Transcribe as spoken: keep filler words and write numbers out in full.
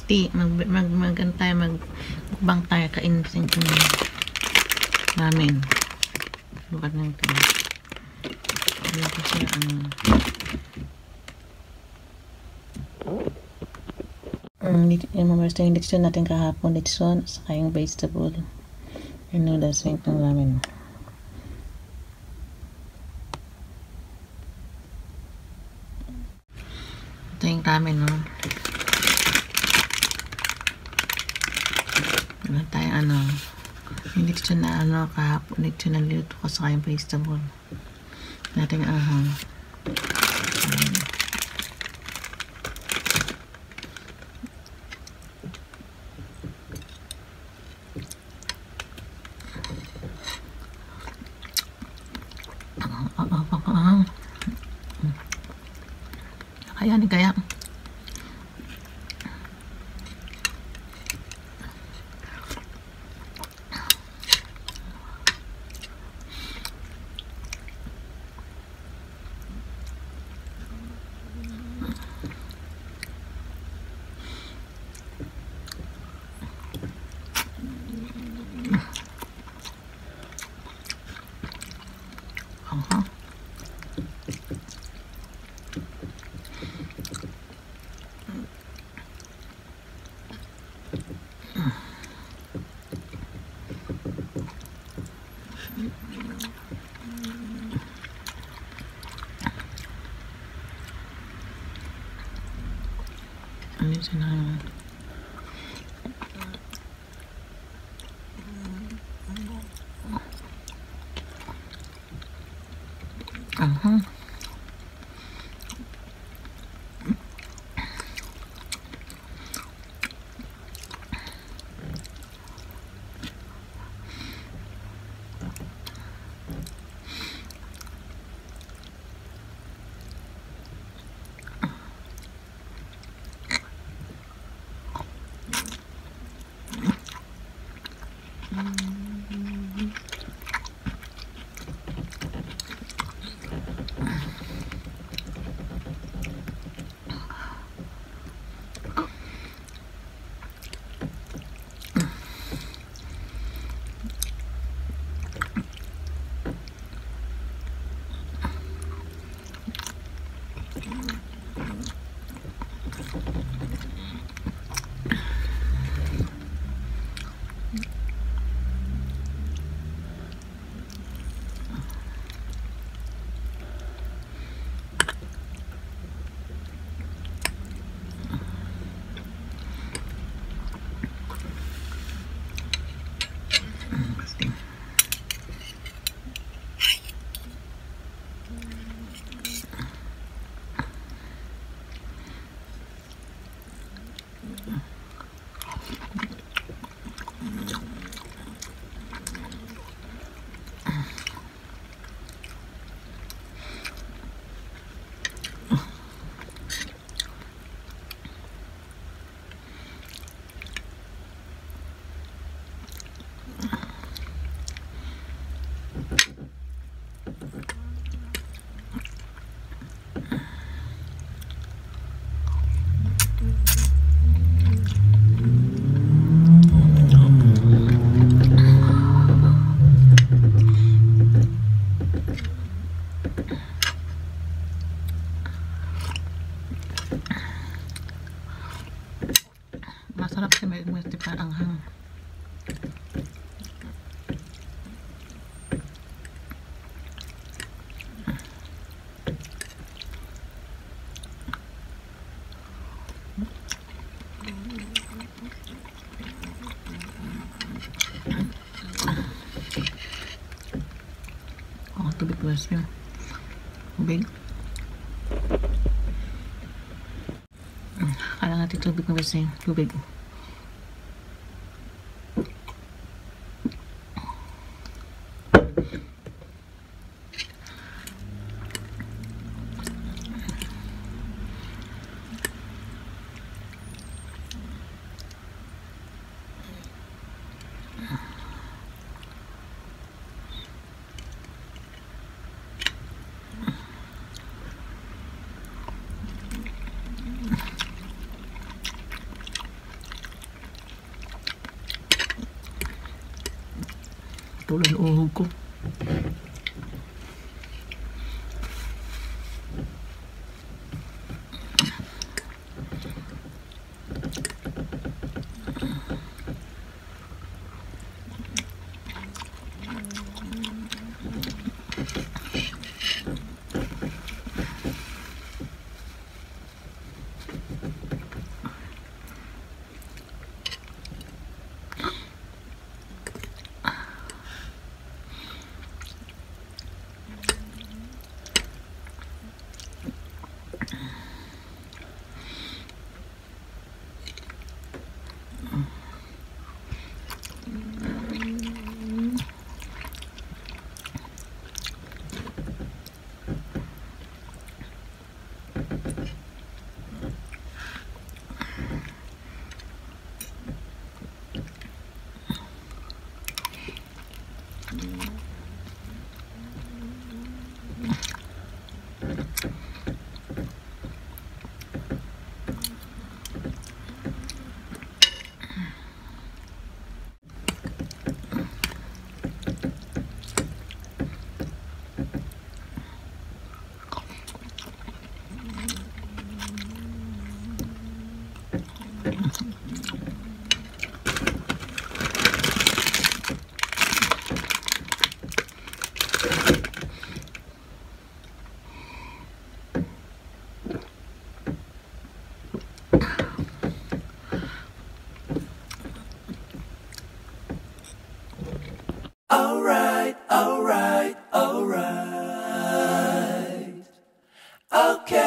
bestie. Mag, mag, mag, mag, tayo, mag, mukbang tayo, kain sa namin. Bukat na ito. Ano kasi, ano. Um, yung mamasta yung leksyon natin kahapon, leksyon, saka yung vegetable. Yung noodles, yung itong ramen. Ito yung ramen, no? Ano tayo, ano, yung leksyon na, ano, kahapon, leksyon na niluto ko, saka yung vegetable. Nating ahang. Um, Kaya ni kaya. Uh-huh. Ano yun na uh-huh. Masarap siya, may may parang hang. Oh, tubig was yun. Tubig. Kala natin tubig na basta yung tubig. tulan uhog ko. Alright, alright, alright. Okay.